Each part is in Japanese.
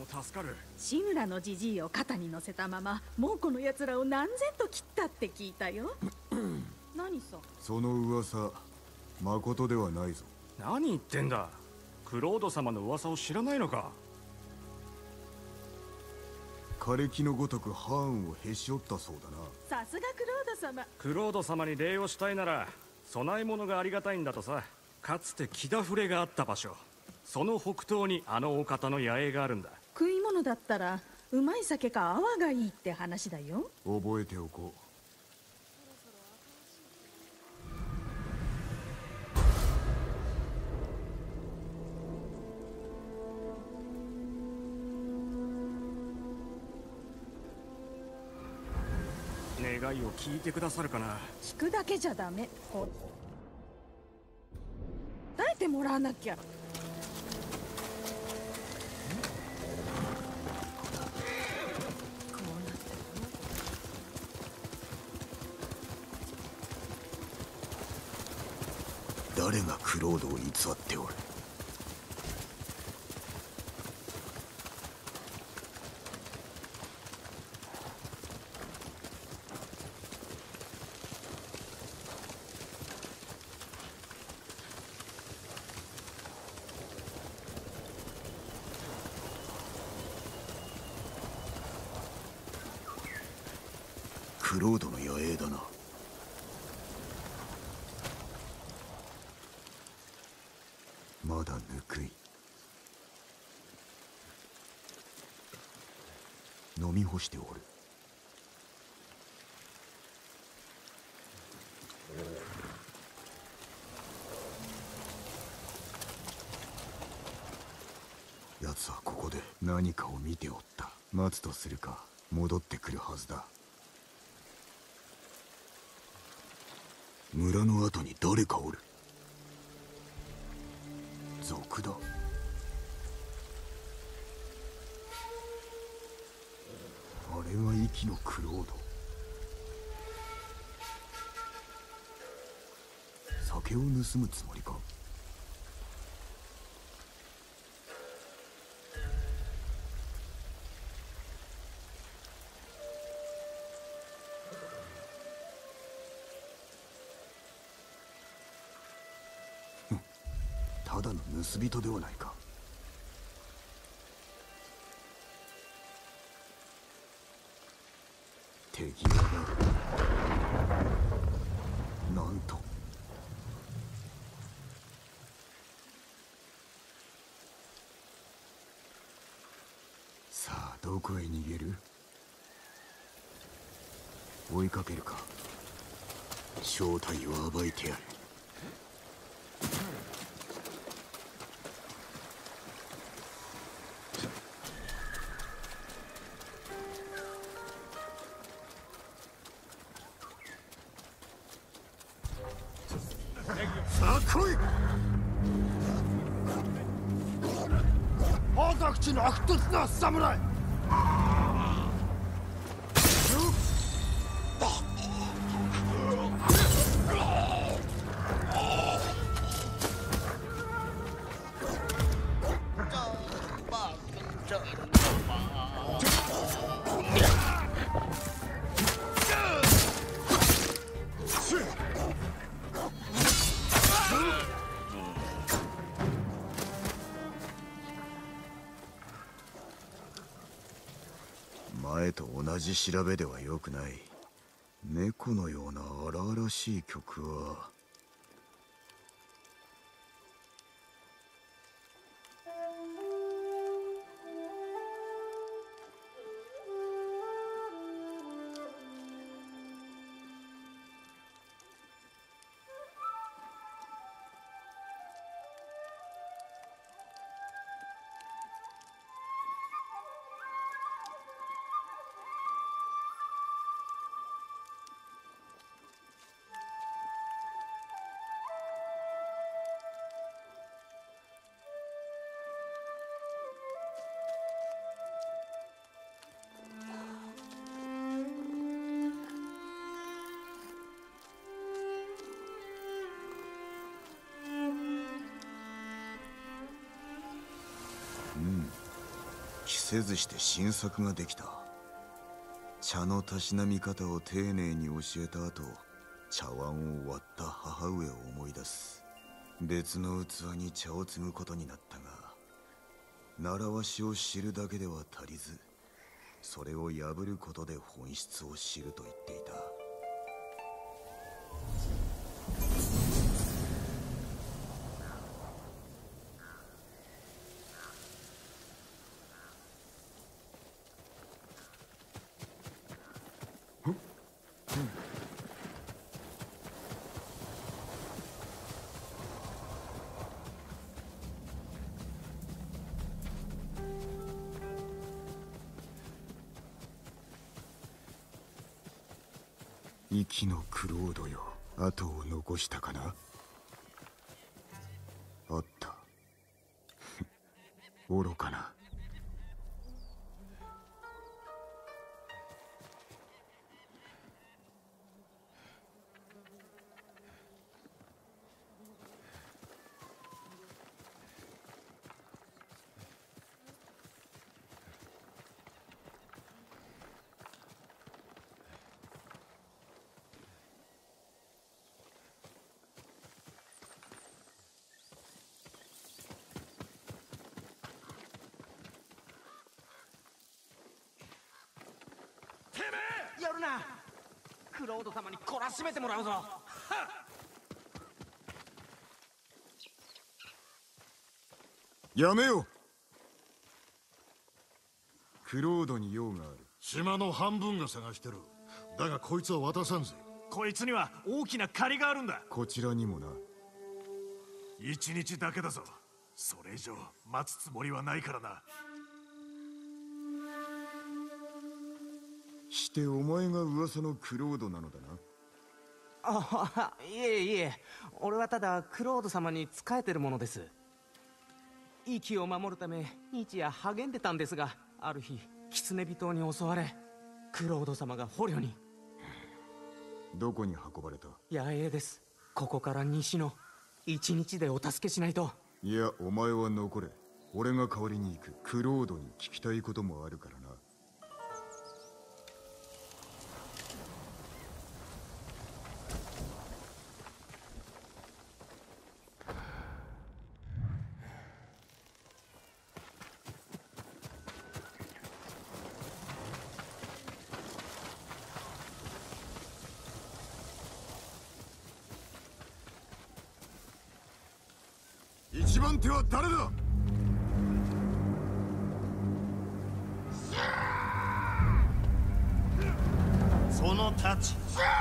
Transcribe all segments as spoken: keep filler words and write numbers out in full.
助かる。 志村のじじいを肩に乗せたまま猛虎のやつらを何千と切ったって聞いたよ。何さ。 その噂まことではないぞ。 何言ってんだ。クロード様の噂を知らないのか。 枯れ木のごとくハーンをへし折ったそうだな。さすがクロード様。 クロード様に礼をしたいなら供え物がありがたいんだとさ。かつて木田触れがあった場所、その北東にあのお方の野営があるんだ。 食い物だったらうまい酒か泡がいいって話だよ。 覚えておこう。 願いを聞いてくださるかな。 聞くだけじゃダメ。答えてもらわなきゃ。 誰がクロードを偽っておる。クロードの野営だな。まだぬくい。飲み干しておる。奴はここで何かを見ておった。待つとするか、戻ってくるはずだ。村の後に誰かおる。賊だ。あれが息のクロード。酒を盗むつもりか。ただの盗人ではないか。手際がなんと。さあどこへ逃げる。追いかけるか。正体を暴いてやる。さあ来い。大崎地の悪突な侍。前と同じ調べではよくない。猫のような荒々しい曲は。 せずして新作ができた。茶のたしなみ方を丁寧に教えた後、茶碗を割った母上を思い出す。別の器に茶を継ぐことになったが、習わしを知るだけでは足りず、それを破ることで本質を知ると言っていた。息のクロードよ、後を残したかな。あった愚かな。 やるな。クロード様に懲らしめてもらうぞ。 やめよ。クロードに用がある。 島の半分が探してる。だがこいつは渡さんぜ。 こいつには大きな借りがあるんだ。 こちらにもな。 一日だけだぞ。それ以上待つつもりはないからな。 してお前が噂のクロードなのだな。 あ、いえいえ、俺はただクロード様に仕えてるものです。息を守るため日夜励んでたんですが、ある日狐人に襲われ、クロード様が捕虜に。 どこに運ばれた？ 野営です。ここから西の一日でお助けしないと。 いや、お前は残れ。俺が代わりに行く。クロードに聞きたいこともあるからな。一番手は誰だ？ その太刀。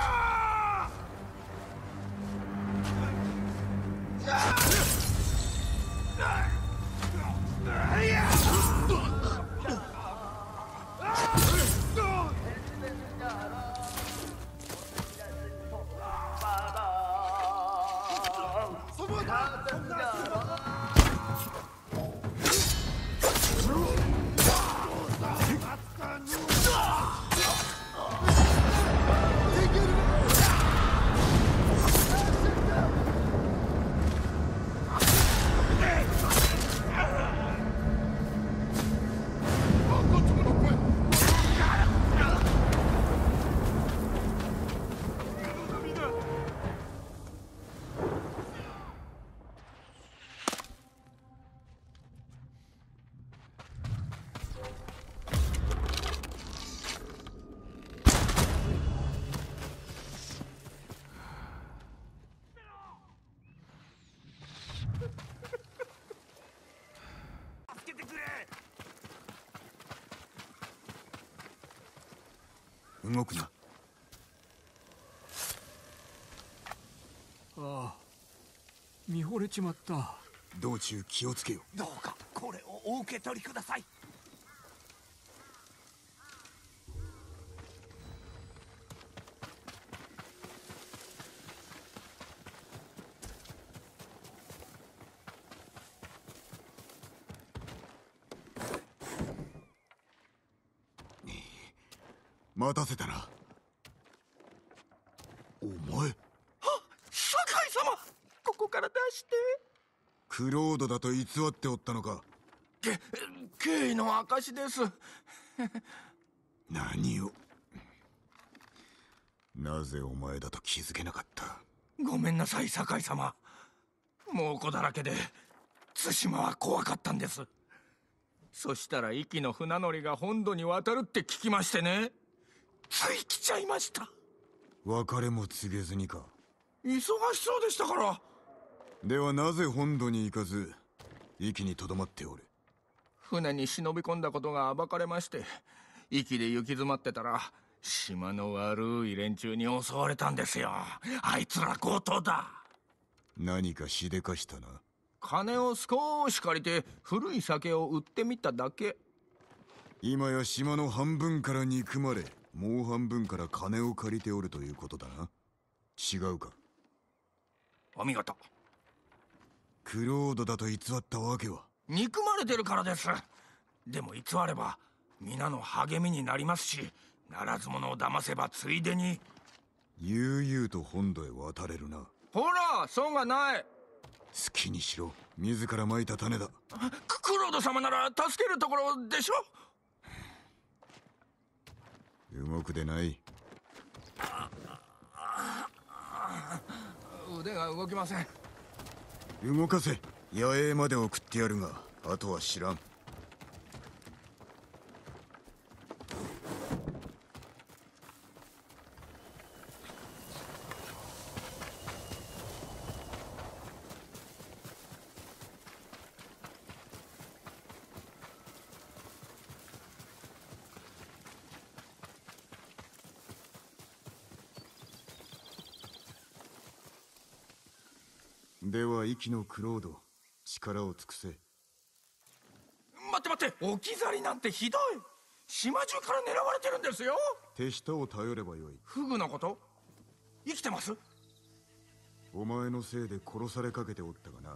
動くな。 ああ、見惚れちまった。 道中気をつけよ。 どうかこれをお受け取りください。 待たせたな。お前。 はっ、酒井様、ここから出して。 クロードだと偽っておったのか。 敬意の証です。 何を。なぜお前だと気づけなかった。 ごめんなさい、酒井様。猛虎だらけで対馬は怖かったんです。そしたら壱岐の船乗りが本土に渡るって聞きましてね、つい来ちゃいました。 別れも告げずにか。 忙しそうでしたから。 ではなぜ本土に行かず壱岐にとどまっておる。 船に忍び込んだことが暴かれまして、壱岐で行き詰まってたら島の悪い連中に襲われたんですよ。あいつら強盗だ。 何かしでかしたな。 金を少し借りて古い酒を売ってみただけ。 今や島の半分から憎まれ、もう半分から金を借りておるということだな。違うか。 お見事。 クロードだと偽ったわけは。 憎まれてるからです。でも偽れば皆の励みになりますし、ならず者を騙せばついでに悠々と本土へ渡れるな。 ほら、損がない。 好きにしろ。自ら蒔いた種だ。 ククロード様なら助けるところでしょ。 動くでない。 腕が動きません。 動かせ。野営まで送ってやるが、あとは知らん。では壱岐のクロード、力を尽くせ。 待って待って、置き去りなんてひどい。島中から狙われてるんですよ。 手下を頼ればよい。 フグのこと？生きてます？ お前のせいで殺されかけておったがな。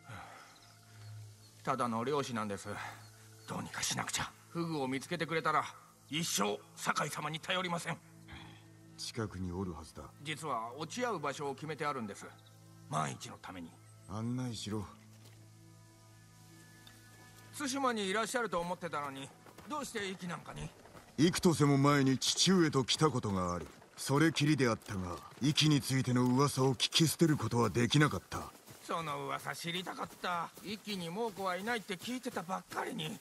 ただの漁師なんです。どうにかしなくちゃ。フグを見つけてくれたら一生酒井様に頼りません。 近くにおるはずだ。 実は落ち合う場所を決めてあるんです。万一のために。 案内しろ。 対馬にいらっしゃると思ってたのに、どうして壱岐なんかに？ 幾年も前に父上と来たことがある。それきりであったが、壱岐についての噂を聞き捨てることはできなかった。 その噂知りたかった。壱岐に猛虎はいないって聞いてたばっかりに。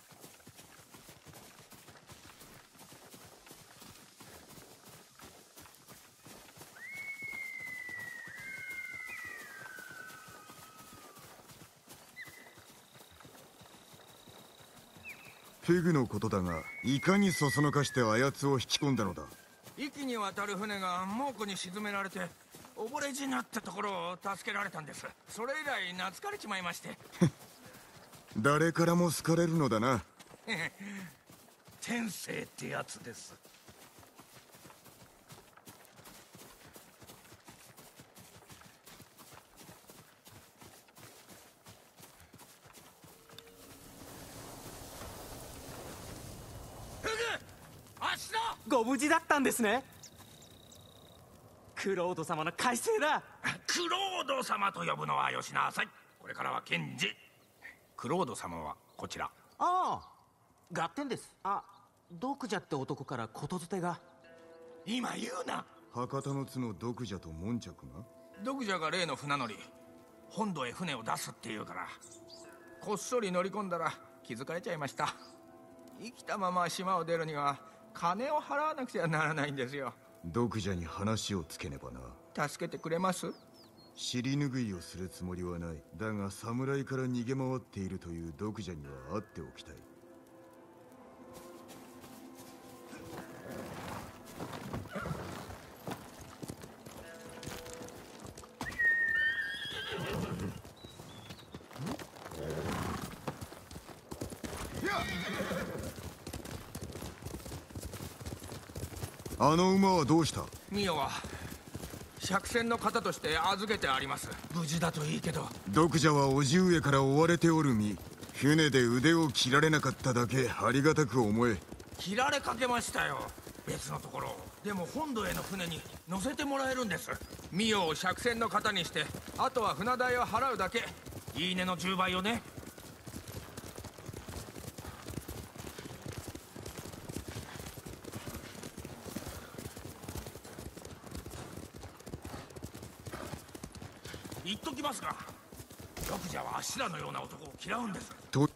フグのことだが、いかにそそのかしてあやつを引き込んだのだ。 壱岐に渡る船が猛虎に沈められて溺れ死になったところを助けられたんです。それ以来懐かれちまいまして。 誰からも好かれるのだな。 天性ってやつです。 ご無事だったんですね。クロード様の快晴だ。 クロード様と呼ぶのはよしなさい。これからは検事。クロード様はこちら。 ああ、合点です。あ、毒蛇って男から言づてが。 今言うな。 博多の津の毒蛇と悶着が。 毒蛇が例の船乗り、本土へ船を出すっていうから、こっそり乗り込んだら気づかれちゃいました。生きたまま島を出るには金を払わなくちゃならないんですよ。 毒蛇に話をつけねばな。 助けてくれます？ 尻拭いをするつもりはない。だが侍から逃げ回っているという毒蛇には会っておきたい。あの馬はどうした？ ミオは百戦の方として預けてあります。無事だといいけど。 毒蛇は叔父上から追われておる身。船で腕を切られなかっただけありがたく思え。 切られかけましたよ、別のところ。でも本土への船に乗せてもらえるんです。ミオを百戦の方にして、あとは船代を払うだけ。いいねのじゅうばいをね。 言っときますが、玉者はあっしらのような男を嫌うんです。 と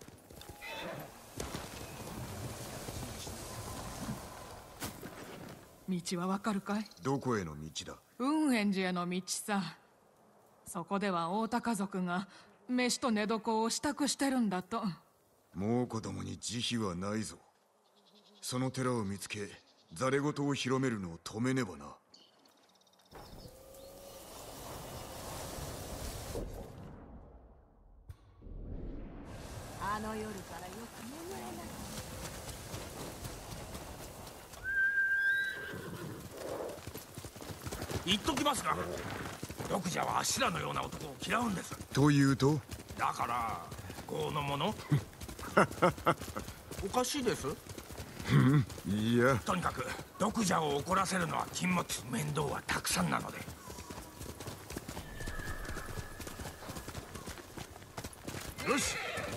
道はわかるかい？ どこへの道だ？ 雲辺寺への道さ。そこでは大高族が飯と寝床を支度してるんだと。 もう子供に慈悲はないぞ。その寺を見つけ、ざれ言を広めるのを止めねばな。 あの夜からよく眠れなかった。 言っときますが、玉者はあっしらのような男を嫌うんです。 というと？ だから業の者おかしいです。 いや、 とにかく玉者を怒らせるのは禁物、面倒はたくさんなので。よし。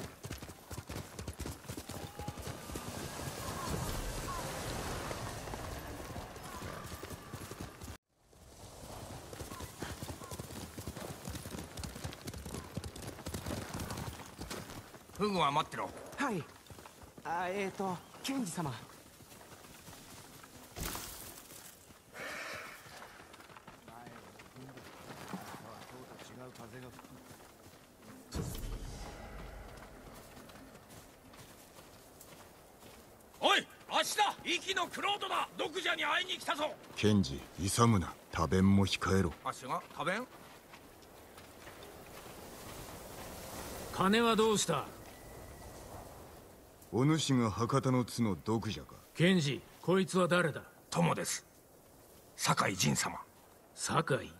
フグは待ってろ。 はい。あ、えーと検事様。 おい、明日息のクロードだ。毒者に会いに来たぞ。 検事勇むな。多弁も控えろ。 あっしが多弁？ 金はどうした？ お主が博多の津の毒者か？ 検事、こいつは誰だ？ 友です。酒井仁様。 酒井、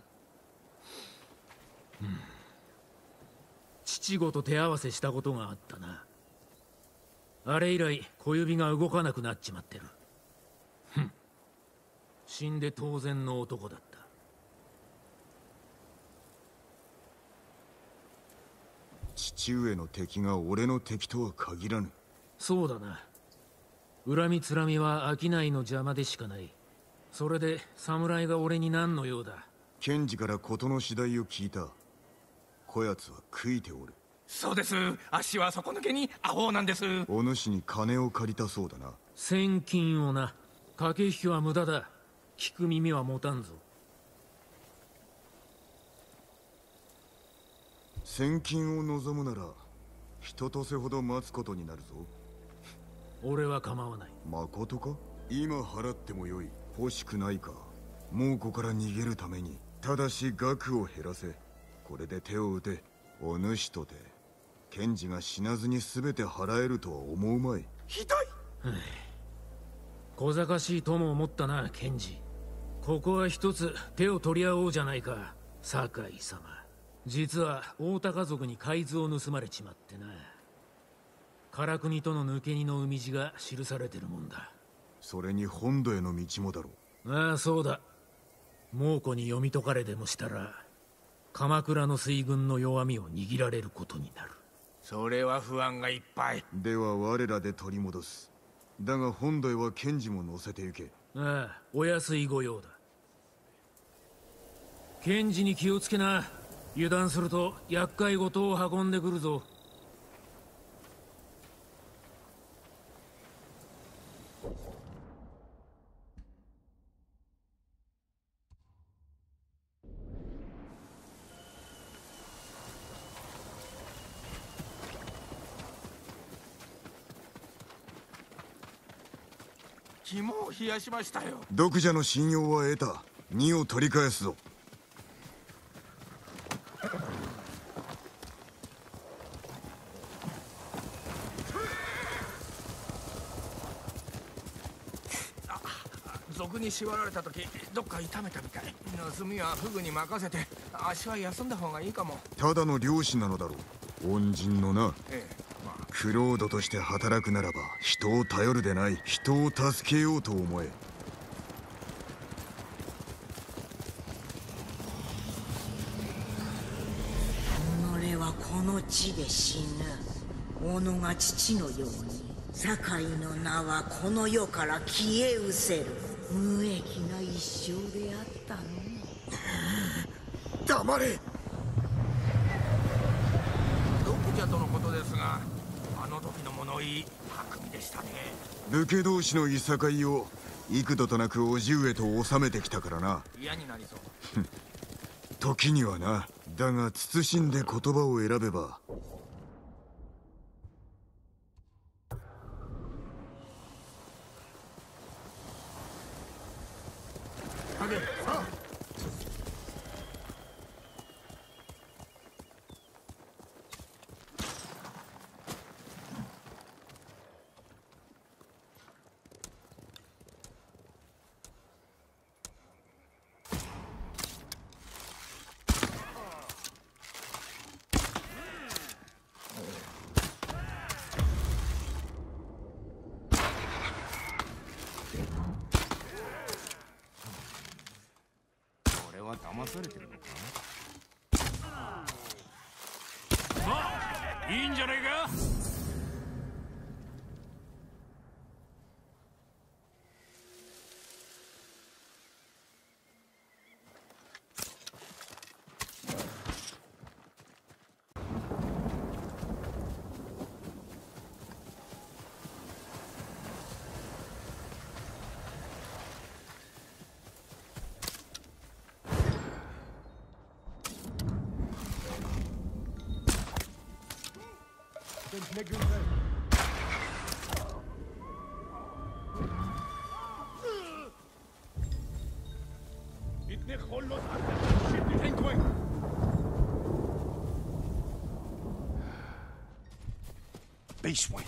うん、父子と手合わせしたことがあったな。あれ以来小指が動かなくなっちまってる。ふん、死んで当然の男だった。 父上の敵が俺の敵とは限らぬ。 そうだな。恨みつらみは商いの邪魔でしかない。それで侍が俺に何の用だ？ 検事から事の次第を聞いた。こやつは悔いておる。 そうです。あっしは底抜けにアホなんです。 お主に金を借りたそうだな。 千金をな。駆け引きは無駄だ。聞く耳は持たんぞ。 千金を望むなら一とせほど待つことになるぞ。 俺は構わない。 まことか？今払ってもよい。欲しくないか？猛虎から逃げるためにただし額を減らせ。これで手を打て。お主とて検事が死なずに全て払えるとは思うまい。 ひどい。 小賢しいとも思ったな、検事。ここは一つ手を取り合おうじゃないか、酒井様。実は大高族に海図を盗まれちまってな。唐国との抜け荷の海地が記されてるもんだ。 それに本土への道もだろう。 ああ、そうだ。猛虎に読み解かれでもしたら鎌倉の水軍の弱みを握られることになる。 それは不安がいっぱい。 では我らで取り戻す。だが本土へは検事も乗せて行け。 ああ、お安い御用だ。検事に気をつけな。油断すると厄介事を運んでくるぞ。 肝を冷やしましたよ。 毒者の信用は得た。荷を取り返すぞ。 賊に縛られた時どっか痛めたみたい。盗みはフグに任せて足は休んだ方がいいかも。 ただの漁師なのだろう。恩人のな。 ええ、まあ、 クロードとして働くならば人を頼るでない、人を助けようと思え。 己はこの地で死ぬ。己が父のように酒井の名はこの世から消え失せる。無益な一生であったの。 黙れ。 者とのことですが、あの時の物言い巧みでしたね。 武家同士のいさかいを幾度となく叔父上と収めてきたからな。 嫌になりそう。 時にはな。だが慎んで言葉を選べば。 影さあ。 騙されてるのか。あ、いいんじゃないか。 Beisway.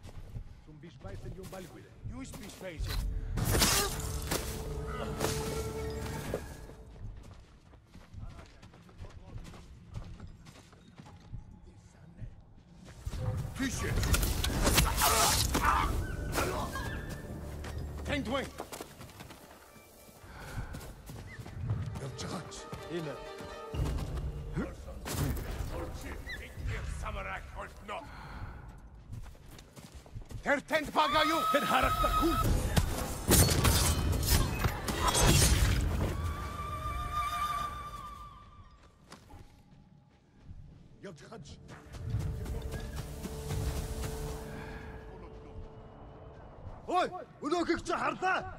Fisher. Tentway. Judge. In it. Samurai halt not. Her tent pagayo. Her harakta kul. Judge. Ой, өнөөхийг чи харлаа.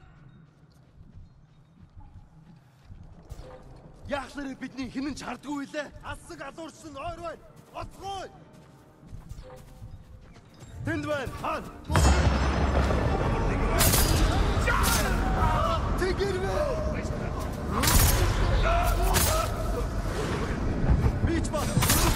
Яах нэрээ бидний хинэн ч хардгүй лээ. Асаг алуурсан ойр байна. Оцгой. Тэнд байна. Хан. Тэгэрвэ. Бич ба.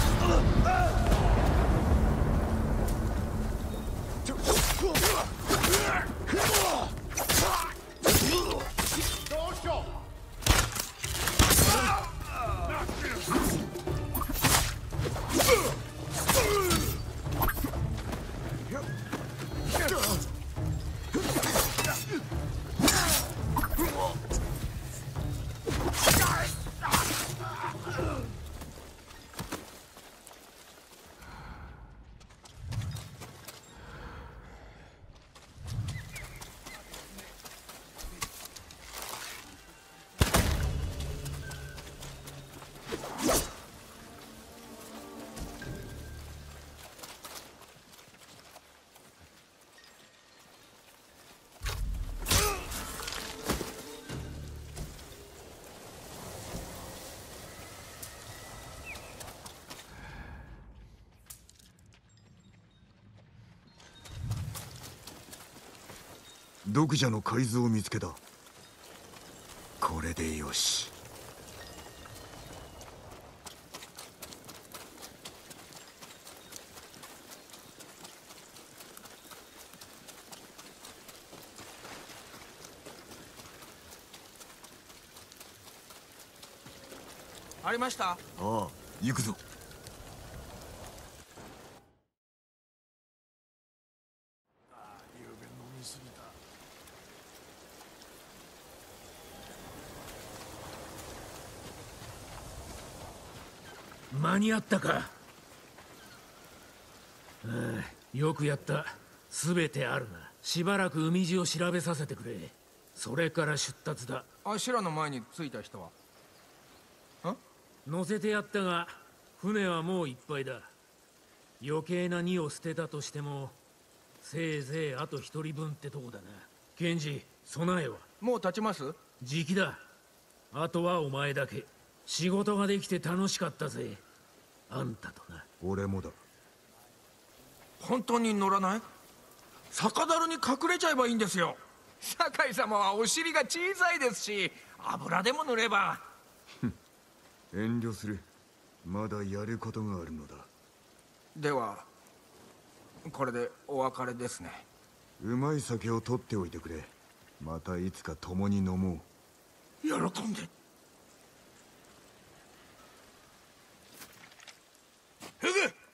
毒蛇の海図を見つけた。これでよし。 ありました。ああ、行くぞ。 間に合ったか。ああ、よくやった。全てあるな。しばらく海地を調べさせてくれ。それから出立だ。 あしらの前に着いた人は？ん？ 乗せてやったが船はもういっぱいだ。 余計な荷を捨てたとしてもせいぜいあと一人分ってとこだな。ケンジ、備えはもう立ちます？ じきだ。あとはお前だけ。仕事ができて楽しかったぜ、あんたとな。 俺もだ。 本当に乗らない？酒樽に隠れちゃえばいいんですよ。酒井様はお尻が小さいですし、油でも塗れば。 遠慮する。まだやることがあるのだ。 ではこれでお別れですね。 うまい酒を取っておいてくれ。またいつか共に飲もう。 喜んで。フグ、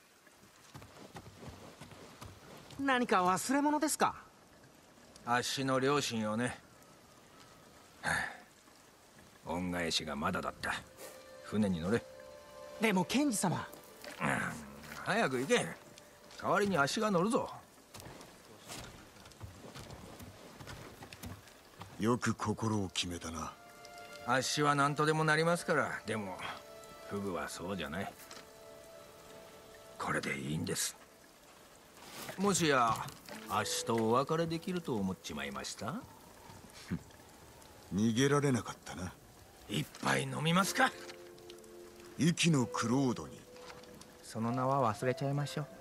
何か忘れ物ですか？ あっしの両親をね。はあ、恩返しがまだだった。船に乗れ。 でもケンジ様、 うん、早く行け。代わりにあっしが乗るぞ。 よく心を決めたな。 あっしは何とでもなりますから。でもフグはそうじゃない。これでいいんです。もしやあっしとお別れできると思っちまいました？ 逃げられなかったな。 一杯飲みますか？ 息のクロードに。 その名は忘れちゃいましょう。